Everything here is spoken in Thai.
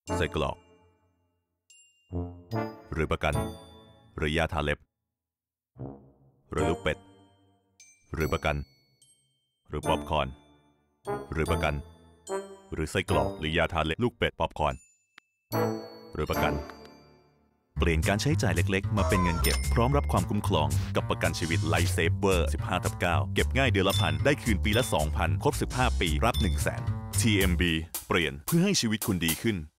ไส้กรอกหรือประกันหรือยาทาเล็บหรือลูกเป็ดหรือประกันหรือป๊อปคอร์นหรือประกันหรือไส้กรอกหรือยาทาเล็บลูกเป็ดป๊อปคอร์นหรือประกันเปลี่ยนการใช้จ่ายเล็กๆมาเป็นเงินเก็บพร้อมรับความคุ้มครองกับประกันชีวิต Life Saver 15/9 เก็บง่ายเดือนละ1,000ได้คืนปีละ 2,000 ครบ 15 ปีรับ 100,000 TMB เปลี่ยนเพื่อให้ชีวิตคุณดีขึ้น